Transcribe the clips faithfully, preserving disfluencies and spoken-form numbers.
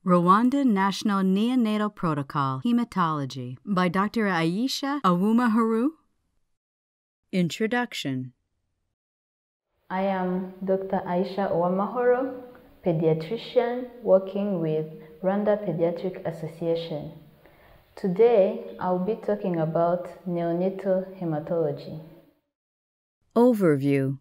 Rwandan National Neonatal Protocol, Hematology, by Doctor Aicha Uwamahoro. Introduction. I am Doctor Aicha Uwamahoro, pediatrician working with Rwandan Pediatric Association. Today, I'll be talking about neonatal hematology. Overview.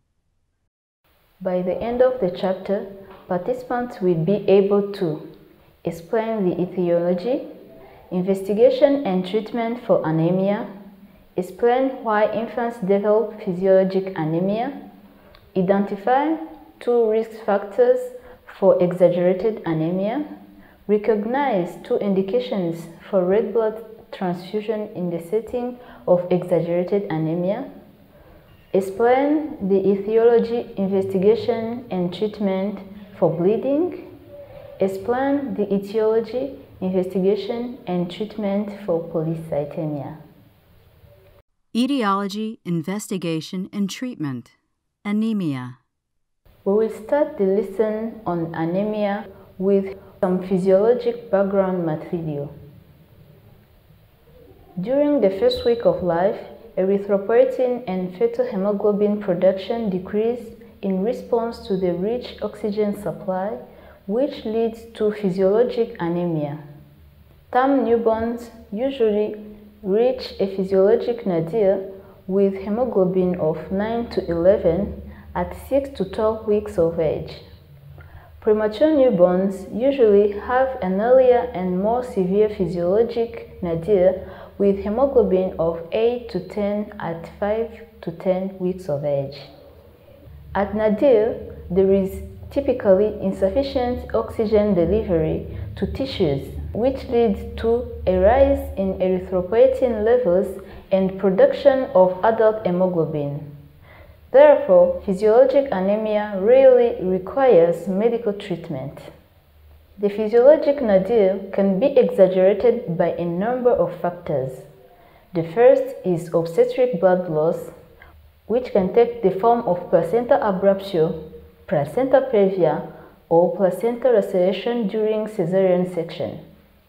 By the end of the chapter, participants will be able to explain the etiology, investigation and treatment for anemia, explain why infants develop physiologic anemia, identify two risk factors for exaggerated anemia, recognize two indications for red blood transfusion in the setting of exaggerated anemia, explain the etiology, investigation and treatment for bleeding, explain the etiology, investigation and treatment for polycythemia. Etiology, investigation and treatment. Anemia. We will start the lesson on anemia with some physiologic background material. During the first week of life, erythropoietin and fetal hemoglobin production decrease in response to the rich oxygen supply, which leads to physiologic anemia. Term newborns usually reach a physiologic nadir with hemoglobin of nine to eleven at six to twelve weeks of age. Premature newborns usually have an earlier and more severe physiologic nadir with hemoglobin of eight to ten at five to ten weeks of age. At nadir, there is typically insufficient oxygen delivery to tissues, which leads to a rise in erythropoietin levels and production of adult hemoglobin. Therefore, physiologic anemia rarely requires medical treatment. The physiologic nadir can be exaggerated by a number of factors. The first is obstetric blood loss, which can take the form of placenta abruptio, placenta previa, or placenta laceration during cesarean section.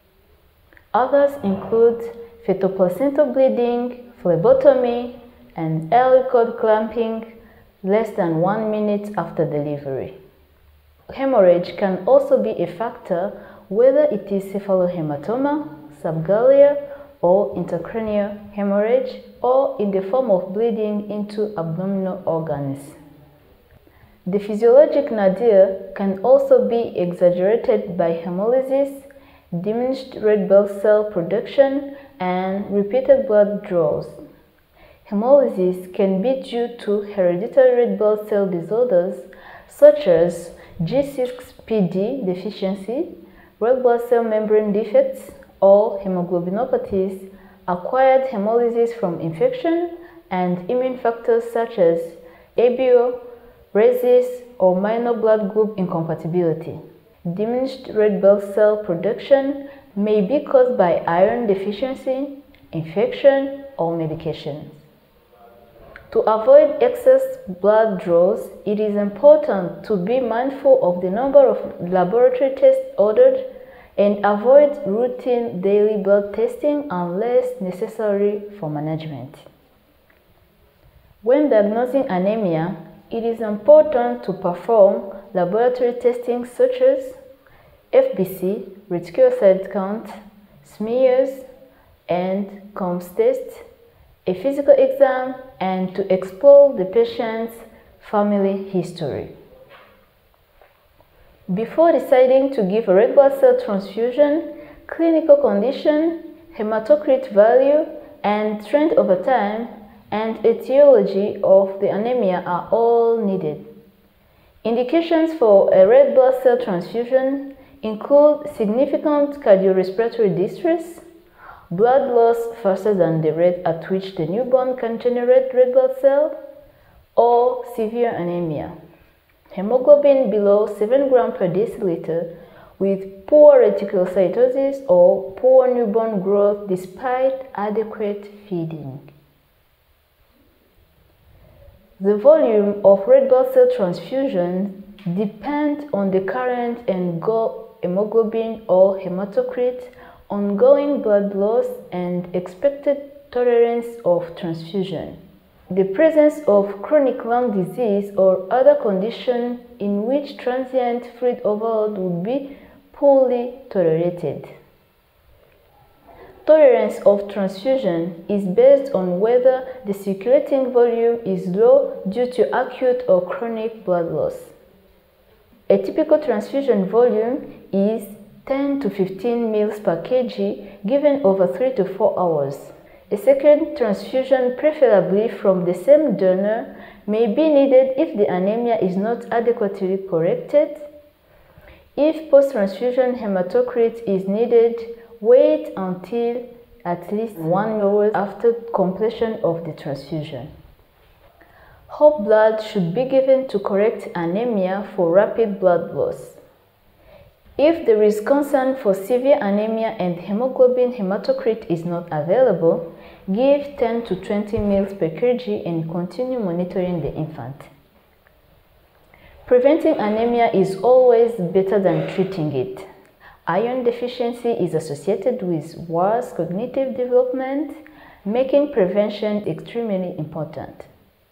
Others include fetoplacental bleeding, phlebotomy, and early cord clamping less than one minute after delivery. Hemorrhage can also be a factor, whether it is cephalohematoma, subgaleal, or intracranial hemorrhage, or in the form of bleeding into abdominal organs. The physiologic nadir can also be exaggerated by hemolysis, diminished red blood cell production, and repeated blood draws. Hemolysis can be due to hereditary red blood cell disorders such as G six P D deficiency, red blood cell membrane defects, or hemoglobinopathies, acquired hemolysis from infection, and immune factors such as A B O, rhesus, or minor blood group incompatibility. Diminished red blood cell production may be caused by iron deficiency, infection, or medication. To avoid excess blood draws, it is important to be mindful of the number of laboratory tests ordered and avoid routine daily blood testing unless necessary for management. When diagnosing anemia, it is important to perform laboratory testing such as F B C, reticulocyte count, smears, and C O M S test, a physical exam, and to explore the patient's family history. Before deciding to give a red blood cell transfusion, clinical condition, hematocrit value, and trend over time, and etiology of the anemia are all needed. Indications for a red blood cell transfusion include significant cardiorespiratory distress, blood loss faster than the rate at which the newborn can generate red blood cell, or severe anemia. Hemoglobin below seven grams per deciliter with poor reticulocytosis or poor newborn growth despite adequate feeding. The volume of red blood cell transfusion depends on the current and goal hemoglobin or hematocrit, ongoing blood loss, and expected tolerance of transfusion. The presence of chronic lung disease or other condition in which transient fluid overload would be poorly tolerated. Tolerance of transfusion is based on whether the circulating volume is low due to acute or chronic blood loss. A typical transfusion volume is ten to fifteen mils per kg given over three to four hours. A second transfusion, preferably from the same donor, may be needed if the anemia is not adequately corrected. If post-transfusion hematocrit is needed, wait until at least one hour after completion of the transfusion. Whole blood should be given to correct anemia for rapid blood loss. If there is concern for severe anemia and hemoglobin hematocrit is not available, give ten to twenty mils per kg and continue monitoring the infant. Preventing anemia is always better than treating it. Iron deficiency is associated with worse cognitive development, making prevention extremely important.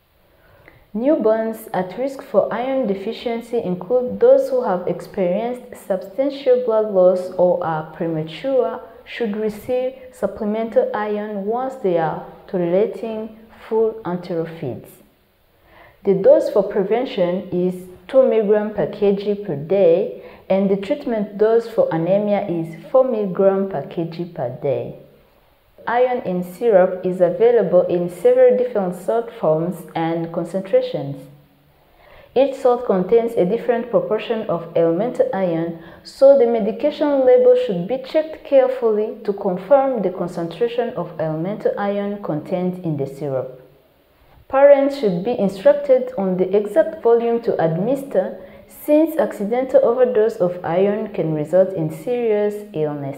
Newborns at risk for iron deficiency include those who have experienced substantial blood loss or are premature, should receive supplemental iron once they are tolerating full enteral feeds. The dose for prevention is two milligrams per kg per day, and the treatment dose for anemia is four milligrams per kg per day. Iron in syrup is available in several different salt forms and concentrations. Each salt contains a different proportion of elemental iron, so the medication label should be checked carefully to confirm the concentration of elemental iron contained in the syrup. Parents should be instructed on the exact volume to administer, since accidental overdose of iron can result in serious illness.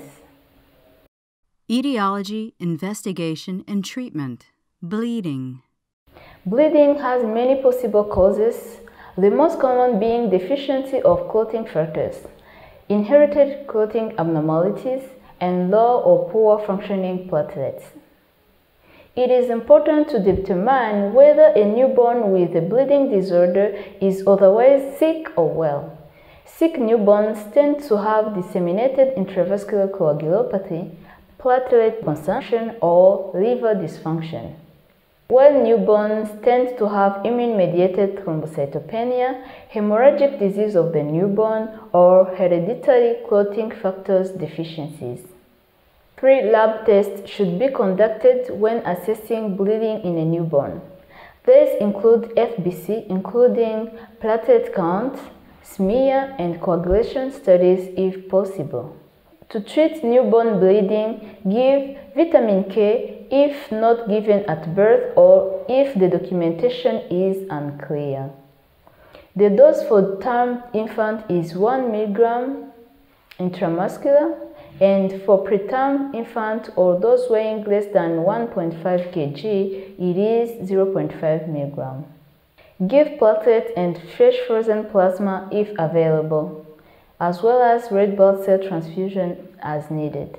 Etiology, investigation, and treatment. Bleeding. Bleeding has many possible causes, the most common being deficiency of clotting factors, inherited clotting abnormalities, and low or poor functioning platelets. It is important to determine whether a newborn with a bleeding disorder is otherwise sick or well. Sick newborns tend to have disseminated intravascular coagulopathy, platelet consumption, or liver dysfunction. Well newborns tend to have immune-mediated thrombocytopenia, hemorrhagic disease of the newborn, or hereditary clotting factors deficiencies. Three lab tests should be conducted when assessing bleeding in a newborn. These include F B C, including platelet count, smear, and coagulation studies if possible. To treat newborn bleeding, give vitamin K if not given at birth or if the documentation is unclear. The dose for term infant is one milligram intramuscular, and for preterm infant or those weighing less than one point five kilograms, it is zero point five milligrams. Give platelet and fresh frozen plasma if available, as well as red blood cell transfusion as needed.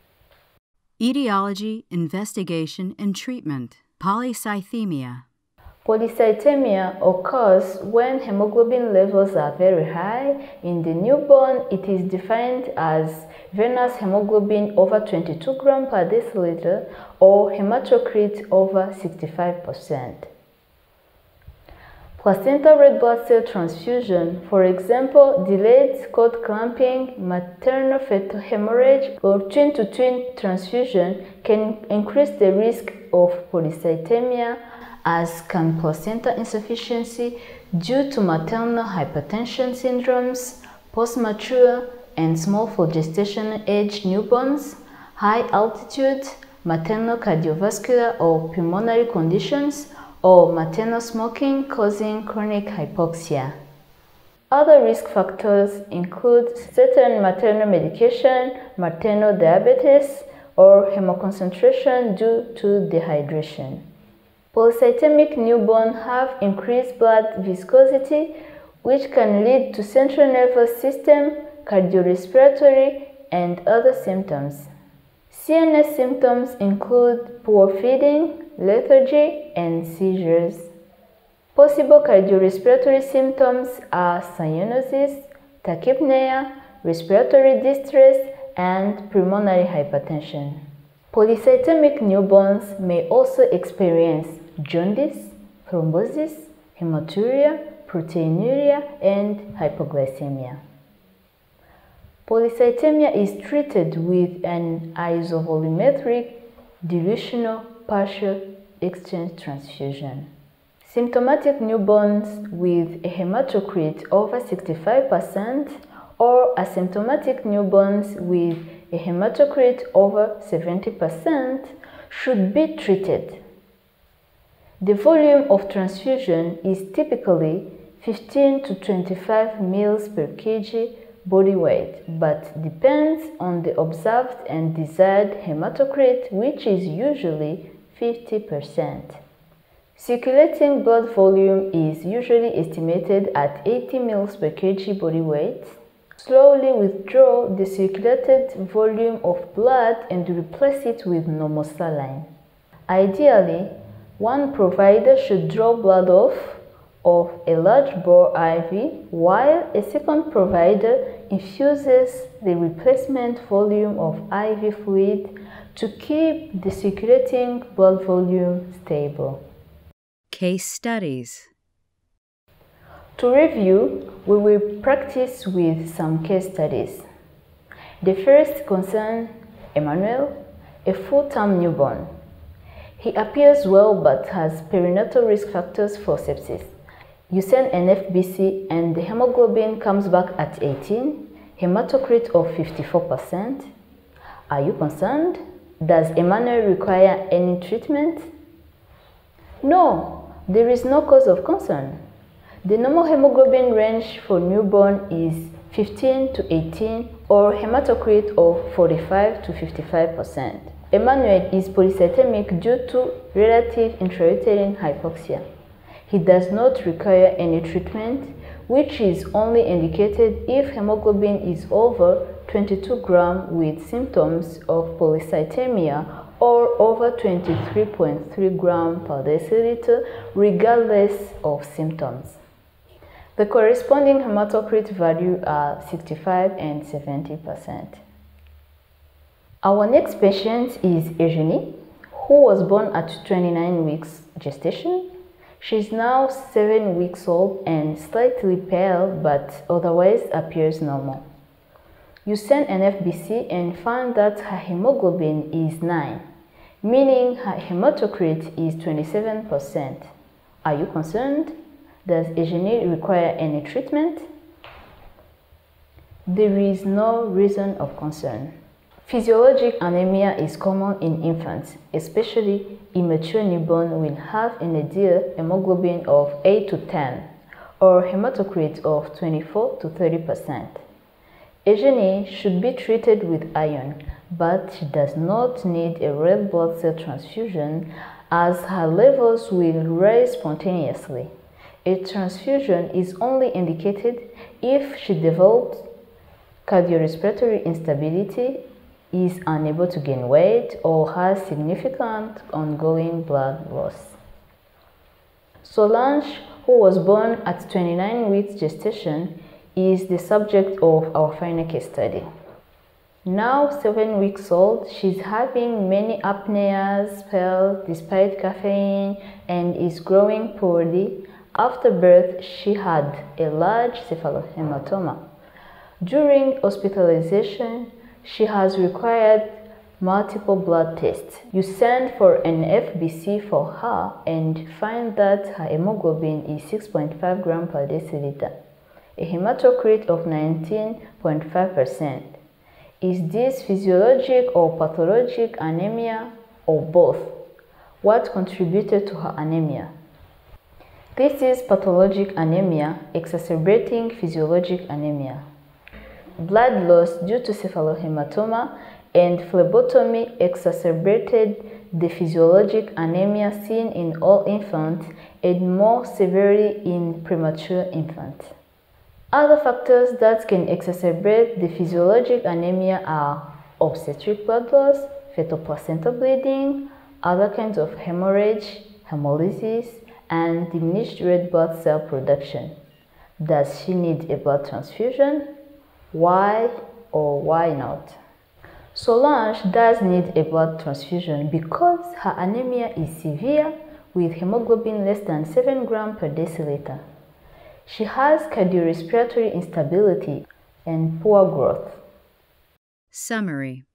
Etiology, investigation, and treatment. Polycythemia. Polycythemia occurs when hemoglobin levels are very high. In the newborn, it is defined as venous hemoglobin over twenty-two grams per deciliter or hematocrit over sixty-five percent. Placental red blood cell transfusion, for example, delayed cord clamping, maternal fetal hemorrhage, or twin-to-twin transfusion can increase the risk of polycythemia, as can placenta insufficiency due to maternal hypertension syndromes, post-mature and small for gestational age newborns, high altitude, maternal cardiovascular or pulmonary conditions, or maternal smoking causing chronic hypoxia. Other risk factors include certain maternal medication, maternal diabetes, or hemoconcentration due to dehydration. Polycythemic newborn have increased blood viscosity, which can lead to central nervous system cardiorespiratory, and other symptoms. C N S symptoms include poor feeding, lethargy, and seizures. Possible cardiorespiratory symptoms are cyanosis, tachypnea, respiratory distress, and pulmonary hypertension. Polycythemic newborns may also experience jaundice, thrombosis, hematuria, proteinuria, and hypoglycemia. Polycythemia is treated with an isovolumetric dilutional partial exchange transfusion. Symptomatic newborns with a hematocrit over sixty-five percent or asymptomatic newborns with a hematocrit over seventy percent should be treated. The volume of transfusion is typically fifteen to twenty-five milliliters per kilogram body weight, but depends on the observed and desired hematocrit, which is usually fifty percent. Circulating blood volume is usually estimated at eighty milliliters per kilogram body weight. Slowly withdraw the circulated volume of blood and replace it with normal saline. Ideally, one provider should draw blood off of a large bore I V, while a second provider infuses the replacement volume of I V fluid to keep the circulating blood volume stable. Case studies. To review, we will practice with some case studies. The first concerns Emmanuel, a full-term newborn. He appears well but has perinatal risk factors for sepsis. You send an F B C and the hemoglobin comes back at eighteen, hematocrit of fifty-four percent. Are you concerned? Does Emmanuel require any treatment? No, there is no cause of concern. The normal hemoglobin range for newborn is fifteen to eighteen or hematocrit of forty-five to fifty-five percent. Emmanuel is polycythemic due to relative intrauterine hypoxia. He does not require any treatment, which is only indicated if hemoglobin is over twenty-two grams with symptoms of polycythemia or over twenty-three point three grams per deciliter, regardless of symptoms. The corresponding hematocrit value are sixty-five and seventy percent. Our next patient is Eugenie, who was born at twenty-nine weeks gestation. She is now seven weeks old and slightly pale, but otherwise appears normal. You send an F B C and find that her hemoglobin is nine, meaning her hematocrit is twenty-seven percent. Are you concerned? Does Eugenie require any treatment? There is no reason of concern. Physiologic anemia is common in infants, especially immature newborn will have an ideal hemoglobin of eight to ten or hematocrit of twenty-four to thirty percent. Eugenie should be treated with iron, but she does not need a red blood cell transfusion as her levels will rise spontaneously. A transfusion is only indicated if she develops cardiorespiratory instability, is unable to gain weight, or has significant ongoing blood loss. Solange, who was born at twenty-nine weeks gestation, is the subject of our final case study. Now seven weeks old, she's having many apneas, spells despite caffeine, and is growing poorly. After birth, she had a large cephalohematoma. During hospitalization, she has required multiple blood tests. You send for an F B C for her and find that her hemoglobin is six point five grams per deciliter, a hematocrit of nineteen point five percent. Is this physiologic or pathologic anemia or both? What contributed to her anemia? This is pathologic anemia exacerbating physiologic anemia. Blood loss due to cephalohematoma and phlebotomy exacerbated the physiologic anemia seen in all infants and more severely in premature infants. Other factors that can exacerbate the physiologic anemia are obstetric blood loss, fetal placenta bleeding, other kinds of hemorrhage, hemolysis, and diminished red blood cell production. Does she need a blood transfusion? Why or why not? Solange does need a blood transfusion because her anemia is severe with hemoglobin less than seven grams per deciliter. She has cardiorespiratory instability and poor growth. Summary.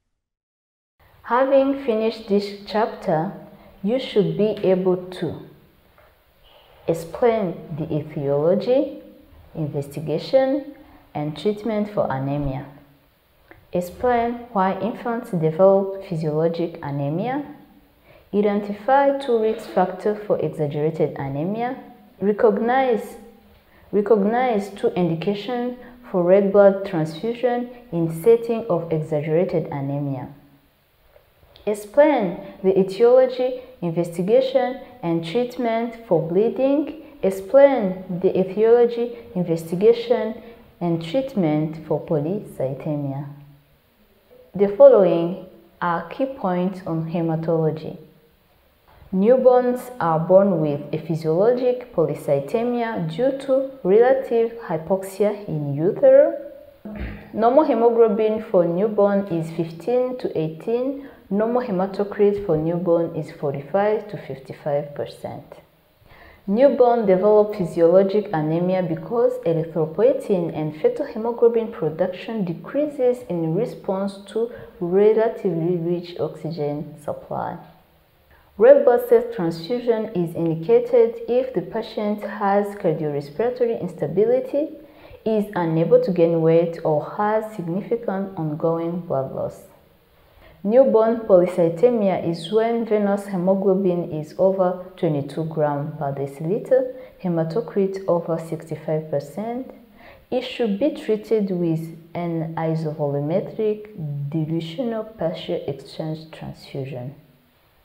Having finished this chapter, you should be able to explain the etiology, investigation, and treatment for anemia. Explain why infants develop physiologic anemia. Identify two risk factors for exaggerated anemia. Recognize, recognize two indications for red blood transfusion in setting of exaggerated anemia. Explain the etiology, investigation, and treatment for bleeding. Explain the etiology, investigation, and treatment for polycythemia. The following are key points on hematology. Newborns are born with a physiologic polycythemia due to relative hypoxia in utero. Normal hemoglobin for newborn is fifteen to eighteen. Normal hematocrit for newborn is forty-five to fifty-five percent. Newborn develop physiologic anemia because erythropoietin and fetal hemoglobin production decreases in response to relatively rich oxygen supply. Red blood cell transfusion is indicated if the patient has cardiorespiratory instability, is unable to gain weight, or has significant ongoing blood loss. Newborn polycythemia is when venous hemoglobin is over twenty-two grams per deciliter, hematocrit over sixty-five percent. It should be treated with an isovolumetric dilutional partial exchange transfusion.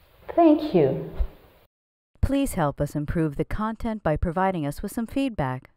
Thank you. Please help us improve the content by providing us with some feedback.